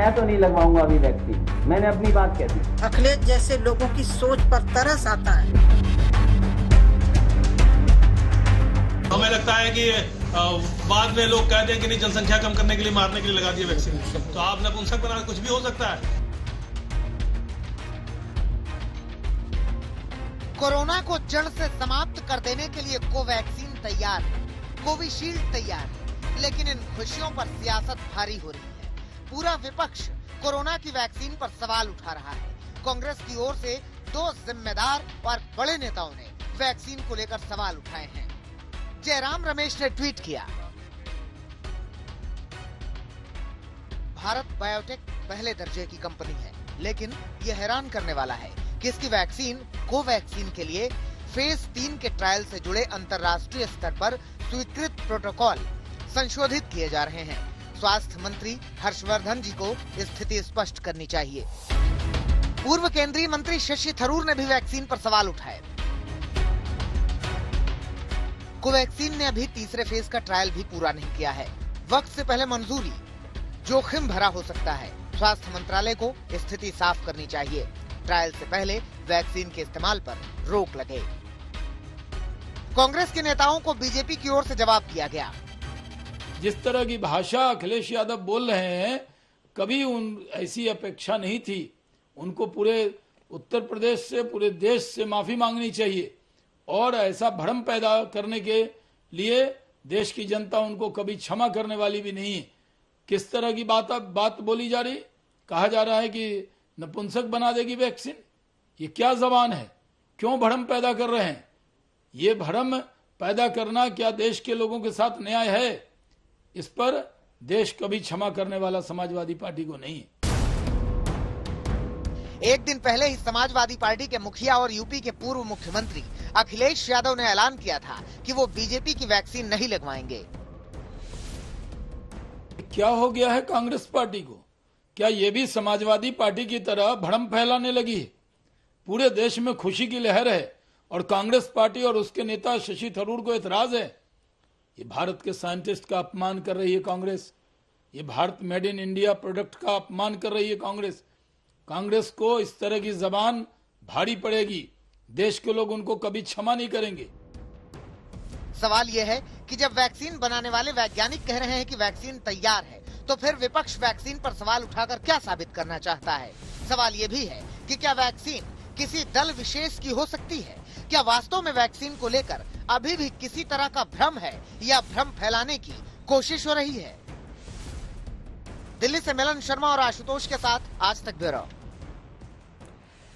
मैं तो नहीं लगवाऊंगा अभी वैक्सीन, मैंने अपनी बात कह दी। अखिलेश जैसे लोगों की सोच पर तरस आता है। हमें लगता है कि बाद में लोग कहते हैं कि नहीं, जनसंख्या कम करने के लिए, मारने के लिए लगा दिए वैक्सीन, तो आप नपुंसक बना, कुछ भी हो सकता है। कोरोना को जड़ से समाप्त कर देने के लिए कोवैक्सीन तैयार है, कोविशील्ड तैयार है, लेकिन इन खुशियों पर सियासत भारी हो रही है। पूरा विपक्ष कोरोना की वैक्सीन पर सवाल उठा रहा है। कांग्रेस की ओर से 2 जिम्मेदार और बड़े नेताओं ने वैक्सीन को लेकर सवाल उठाए हैं। जयराम रमेश ने ट्वीट किया, भारत बायोटेक पहले दर्जे की कंपनी है, लेकिन यह हैरान करने वाला है कि इसकी वैक्सीन कोवैक्सीन के लिए फेज 3 के ट्रायल से जुड़े अंतर्राष्ट्रीय स्तर पर स्वीकृत प्रोटोकॉल संशोधित किए जा रहे हैं। स्वास्थ्य मंत्री हर्षवर्धन जी को स्थिति स्पष्ट करनी चाहिए। पूर्व केंद्रीय मंत्री शशि थरूर ने भी वैक्सीन पर सवाल उठाए। कोवैक्सीन ने अभी तीसरे फेज का ट्रायल भी पूरा नहीं किया है। वक्त से पहले मंजूरी जोखिम भरा हो सकता है। स्वास्थ्य मंत्रालय को स्थिति साफ करनी चाहिए। ट्रायल से पहले वैक्सीन के इस्तेमाल पर रोक लगे। कांग्रेस के नेताओं को बीजेपी की ओर से जवाब दिया गया। जिस तरह की भाषा अखिलेश यादव बोल रहे हैं, कभी ऐसी अपेक्षा नहीं थी। उनको पूरे उत्तर प्रदेश से, पूरे देश से माफी मांगनी चाहिए, और ऐसा भ्रम पैदा करने के लिए देश की जनता उनको कभी क्षमा करने वाली भी नहीं है। किस तरह की बात बोली जा रही, कहा जा रहा है कि नपुंसक बना देगी वैक्सीन। ये क्या जबान है? क्यों भ्रम पैदा कर रहे हैं? ये भ्रम पैदा करना क्या देश के लोगों के साथ न्याय है? इस पर देश कभी क्षमा करने वाला समाजवादी पार्टी को नहीं है। एक दिन पहले ही समाजवादी पार्टी के मुखिया और यूपी के पूर्व मुख्यमंत्री अखिलेश यादव ने ऐलान किया था कि वो बीजेपी की वैक्सीन नहीं लगवाएंगे। क्या हो गया है कांग्रेस पार्टी को? क्या ये भी समाजवादी पार्टी की तरह भ्रम फैलाने लगी है? पूरे देश में खुशी की लहर है और कांग्रेस पार्टी और उसके नेता शशि थरूर को एतराज है। ये भारत के साइंटिस्ट का अपमान कर रही है कांग्रेस। ये Bharat made in India product का अपमान कर रही है कांग्रेस। कांग्रेस को इस तरह की जबान भारी पड़ेगी। देश के लोग उनको कभी क्षमा नहीं करेंगे। सवाल यह है कि जब वैक्सीन बनाने वाले वैज्ञानिक कह रहे हैं कि वैक्सीन तैयार है, तो फिर विपक्ष वैक्सीन पर सवाल उठाकर क्या साबित करना चाहता है? सवाल ये भी है कि क्या वैक्सीन किसी दल विशेष की हो सकती है? क्या वास्तव में वैक्सीन को लेकर अभी भी किसी तरह का भ्रम है या भ्रम फैलाने की कोशिश हो रही है? दिल्ली से मिलन शर्मा और आशुतोष के साथ आज तक ब्यूरो।